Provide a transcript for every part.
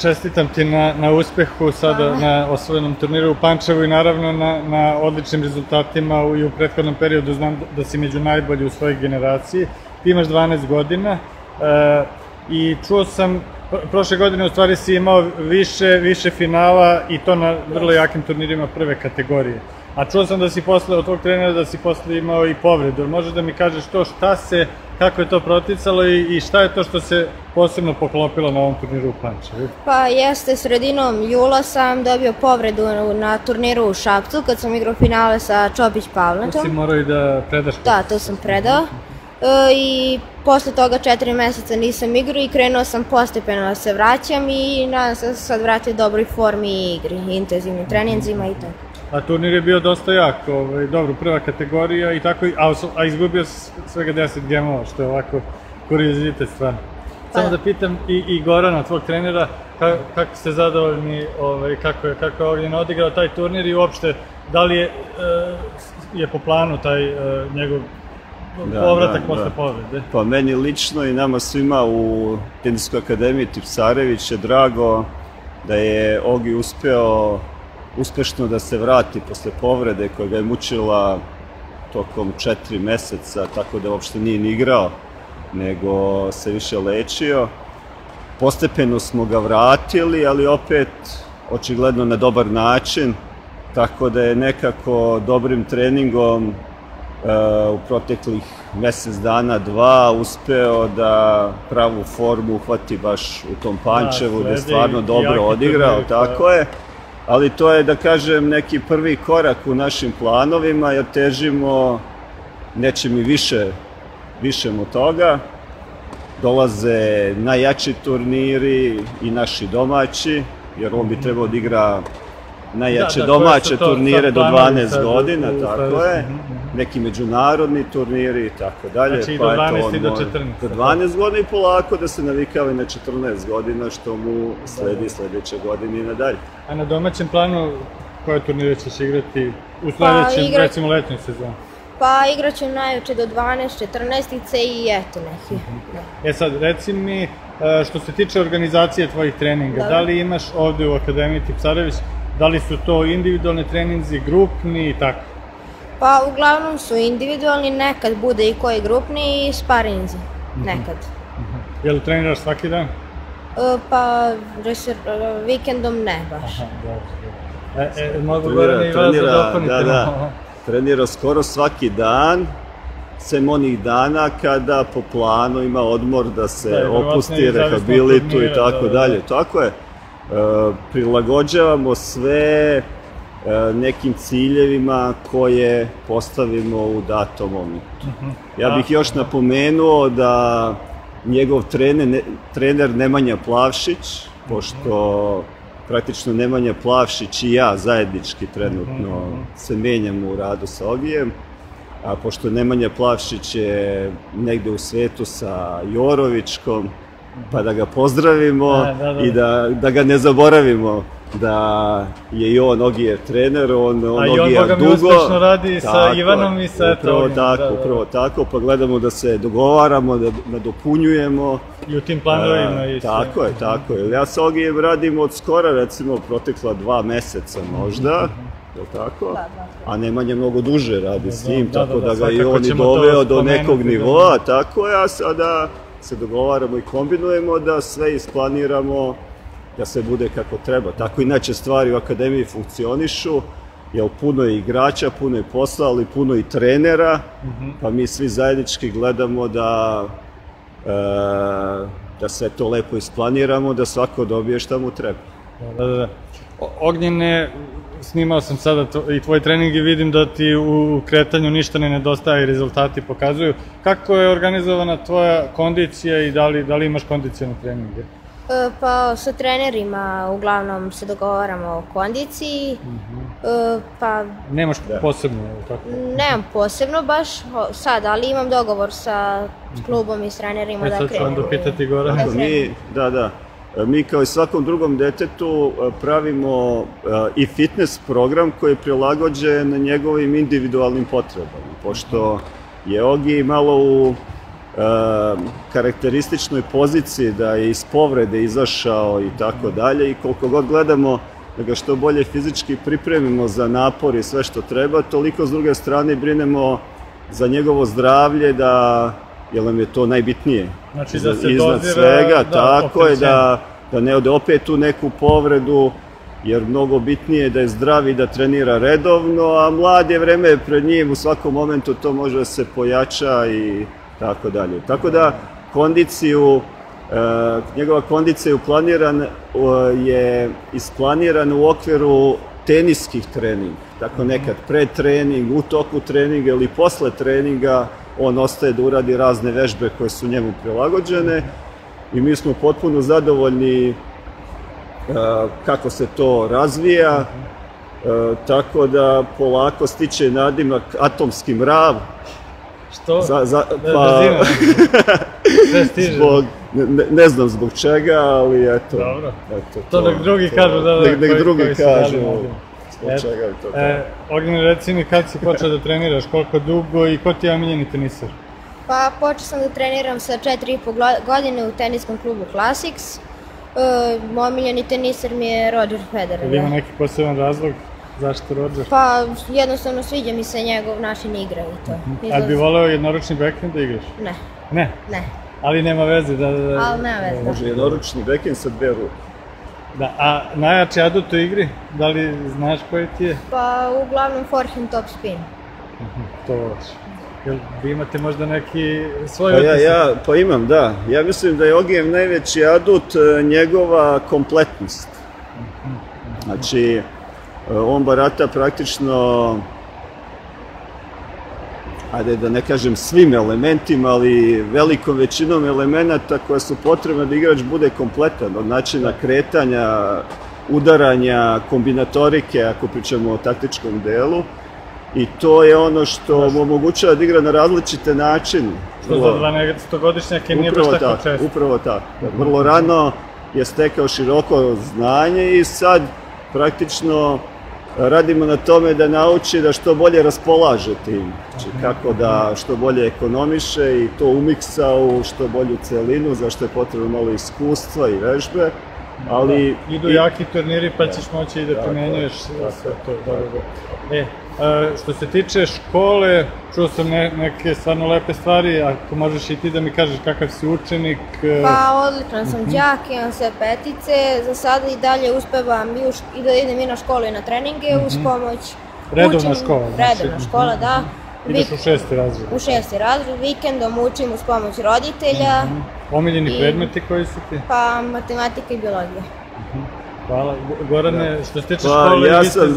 čestitam ti na uspehu sada na osvojenom turniru u Pančevu i naravno na odličnim rezultatima i u prethodnom periodu. Znam da si među najbolji u svojoj generaciji. Ti imaš 12 godina i čuo sam, prošle godine u stvari si imao više finala i to na vrlo jakim turnirima prve kategorije. A čuo sam da si posle od tvog trenera da si posle imao i povredu. Možeš da mi kažeš to kako je to proticalo i šta je to što se posebno poklopilo na ovom turniru u Pančevu? Pa jeste, sredinom jula sam dobio povredu na turniru u Šapcu kad sam igrao finale sa Čopić Pavletom. To si morao i da predaš? Da, to sam predao. I posle toga 4 meseca nisam igrao i krenuo sam postepeno da se vraćam i nadam se da sam sad vratio u dobroj formi i igri, intenzivnim treninzima i tako. A turnir je bio dosta jak, dobro, prva kategorija i tako, a izgubio svega 10 gemova, što je ovako kuriozitet stvarno. Samo da pitam i Gorana, tvog trenera, kako ste zadovoljni, kako je Ognjen odigrao taj turnir i uopšte, da li je po planu taj njegov povratak posle povrede? Pa meni lično i nama svima u Teniskoj akademiji Tipsarević je drago da je Ogi uspešno da se vrati posle povrede koja ga je mučila tokom 4 meseca, tako da uopšte nije ni igrao, nego se više lečio. Postepeno smo ga vratili, ali opet očigledno na dobar način, tako da je nekako dobrim treningom u proteklih mesec dana, 2, uspeo da pravu formu uhvati baš u tom Pančevu, da je stvarno dobro odigrao, tako je. Ali to je, da kažem, neki prvi korak u našim planovima, jer težimo nečem i višem od toga. Dolaze najjači turniri i naši domaći, jer on bi trebao da igra najjače domaće turnire do 12 godina, tako je. Neki međunarodni turniri i tako dalje. Znači i do 12 i do 14. Do 12 godina i polako da se navikava i na 14 godina, što mu sledi sledeće godine i nadalje. A na domaćem planu koje turnire ćeš igrati u sledećem, recimo letnjoj sezoni? Pa igrat ću najveće do 12, 14-ice i eto neki. Sad, reci mi, što se tiče organizacije tvojih treninga, da li imaš ovde u Akademiji Tipsarević, da li su to individualni treninzi, grupni i tako? Pa uglavnom su individualni, nekad bude i koji grupni i sparinzi, nekad. Jel treniraš svaki dan? Pa vikendom ne baš. Mogu Goran i vas da dopunite. Da, trenira skoro svaki dan, sem onih dana kada po planu ima odmor da se opusti, rehabilituje i tako dalje. Tako je. Prilagođavamo sve nekim ciljevima koje postavimo u datom momentu. Ja bih još napomenuo da njegov trener Nemanja Plavšić, pošto praktično Nemanja Plavšić i ja zajednički trenutno se menjamo u radu sa Ogijem, a pošto Nemanja Plavšić je negde u svetu sa Jorovičkom, pa da ga pozdravimo i da ga ne zaboravimo da je i on Ogijev trener, on Ogijev dugo. A i on Boga mi uspešno radi sa Ivanom i sa Ogijem. Upravo tako, pa gledamo da se dogovaramo, da dopunjujemo. I u tim planovima i sve. Tako je. Ja sa Ogijem radim od skora, recimo, protekla 2 meseca možda, je li tako? A Nemanja mnogo duže radi s njim, tako da ga i on i doveo do nekog nivoa, tako je, a sada se dogovaramo i kombinujemo da sve isplaniramo da sve bude kako treba. Tako inače stvari u akademiji funkcionišu, jer puno je igrača, puno je posla, ali puno i trenera, pa mi svi zajednički gledamo da sve to lepo isplaniramo, da svako dobije šta mu treba. Ognjene, snimao sam sada i tvoj trening i vidim da ti u kretanju ništa ne nedostaje i rezultati pokazuju. Kako je organizovana tvoja kondicija i da li imaš kondicijone treninge? Pa sa trenerima uglavnom se dogovaramo o kondiciji, pa... Nemaš posebno, tako? Nemam posebno baš sad, ali imam dogovor sa klubom i s trenerima da krenu. Sad ću vam dopitati Goran. Mi kao i svakom drugom detetu pravimo i fitness program koji je prilagođen njegovim individualnim potrebama, pošto je Ogi malo u karakterističnoj poziciji, da je iz povrede izašao i tako dalje, i koliko god gledamo da ga što bolje fizički pripremimo za napor i sve što treba, toliko s druge strane brinemo za njegovo zdravlje, jer nam je to najbitnije. Znači da se iznad dozira, svega, tako je, da ne ode opet u neku povredu, jer mnogo bitnije je da je zdrav i da trenira redovno, a mlad je, vreme je pred njim, u svakom momentu to može da se pojača i tako dalje. Tako da njegova kondicija je isplanirana u okviru teniskih treninga. Tako nekad pred trening, u toku treninga ili posle treninga on ostaje da uradi razne vežbe koje su njemu prilagođene i mi smo potpuno zadovoljni kako se to razvija, tako da polako stiče nadimak atomski mrav. Što? Brzina. Sve stiže. Ne znam zbog čega, ali eto. Dobro. To nek drugi kažu nek drugi kažu zbog čega je to. Ognjen, reci mi kad si počeo da treniraš, koliko dugo i ko ti je omiljeni tenisar? Pa počeo sam da treniram sa 4,5 godine u teniskom klubu Classics. Omiljeni tenisar mi je Roger Federer. Ili ima neki poseban razlog? Zašto Roger? Pa jednostavno sviđa mi se njegov način igre i to. A bi voleo jednoručni backhand da igraš? Ne. Ne? Ne. Ali nema veze da... Ali nema veze, da. Može jednoručni backhand sa dve ruke. Da, a najjači adut u igri, da li znaš koji ti je? Pa uglavnom forehand top spin. To voliš. Jel vi imate možda neki svoj utisak? Pa imam, da. Ja mislim da je Ogijev najveći adut njegova kompletnost. Znači, on barata praktično, ajde da ne kažem svim elementima, ali velikom većinom elemenata koja su potrebna da igrač bude kompletan, od načina kretanja, udaranja, kombinatorike, ako pričamo o taktičkom delu. I to je ono što mu omogućava da igra na različite načine. Što za 12-godišnjake nije baš tako često. Upravo tako. Vrlo rano je stekao široko znanje i sad praktično radimo na tome da nauči da što bolje raspolaže tim. Znači kako da što bolje ekonomiše i to umiksa u što bolju celinu, za što je potrebno malo iskustva i vežbe. Idu jaki turniri pa ćeš moći i da primenjuješ sve to. Što se tiče škole, čuo sam neke stvarno lepe stvari, ako možeš i ti da mi kažeš kakav si učenik? Pa odličan sam đak, imam sve petice, za sada i dalje uspevam i da idem i na školu i na treninge uz pomoć. Redovna škola? Redovna škola, da. Ideš u 6. razred? U 6. razred, vikendom učim uz pomoć roditelja. Omiljeni predmeti koji su ti? Pa matematika i biologija. Hvala. Gorane, što se tiče škole...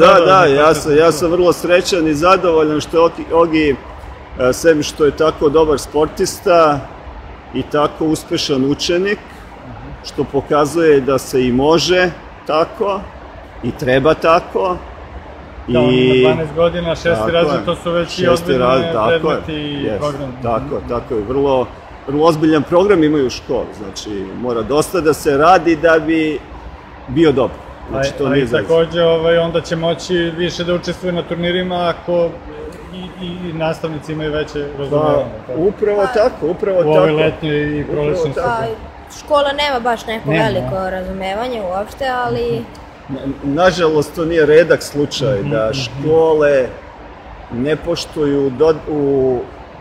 Ja sam vrlo srećan i zadovoljan što Ogi, sem što je tako dobar sportista i tako uspešan učenik, što pokazuje da se i može tako i treba tako. Da, on ima 12 godina, 6. razred, to su već i ozbiljne predmeti i program. Tako je, vrlo ozbiljan program imaju u školi, znači mora dosta da se radi da bi bio dobro. Ali takođe onda će moći više da učestvuje na turnirima ako i nastavnici imaju veće razumevanje. Upravo tako. U ovoj letnjoj i prolećnoj sezoni. Škola nema baš neko veliko razumevanje uopšte, ali... Nažalost, to nije redak slučaj da škole ne poštuju u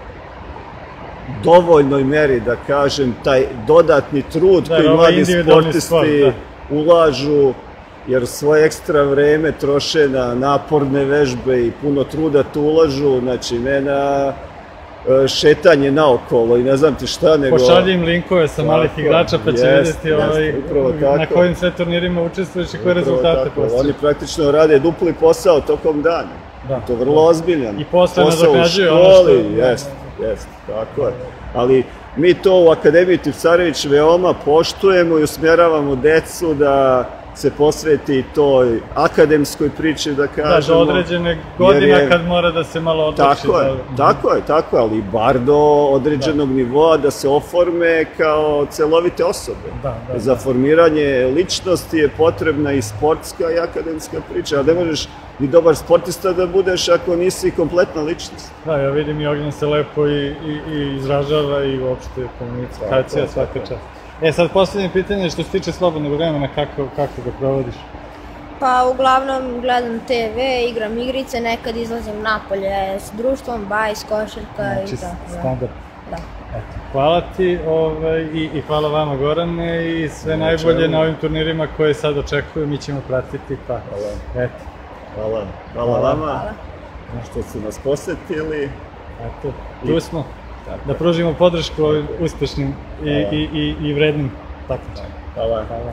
dovoljnoj meri, da kažem, taj dodatni trud koji mladi sportisti ulažu, jer svoje ekstra vreme troše na naporne vežbe i puno truda tu ulažu, znači ne na šetanje naokolo i ne znam ti šta, nego... Pošalji im linkove sa malih igrača pa će vidjeti na kojim sve turnirima učestvuješ i koje rezultate postoje. Oni praktično rade dupli posao tokom dana. To je vrlo ozbiljan. I posle nadoknađuju ono što... Jest, tako je. Ali mi to u Akademiji Tipsarević veoma poštujemo i usmjeravamo decu da se posveti toj akademskoj priči, da kažemo. Da, do određene godina kad mora da se malo odluči. Tako je, ali bar do određenog nivoa da se oforme kao celovite osobe. Za formiranje ličnosti je potrebna i sportska i akademska priča, a ne možeš ni dobar sportista da budeš ako nisi kompletna ličnost. Da, ja vidim i Ognjen se lepo i izražava i uopšte komunikacija svaka čast. Sad poslednje pitanje što se tiče slobodnog vremena, kako ga provodiš? Pa uglavnom gledam TV, igram igrice, nekad izlazim napolje s društvom, bajs, košarka i tako. Znači, standard. Da. Hvala ti i hvala vama Gorane i sve najbolje na ovim turnirima koje sad očekuju, mi ćemo pratiti, pa eto. Hvala vama što ste nas posetili. Eto, tu smo. Da pružimo podršku ovim uspešnim i vrednim takmičarima. Hvala.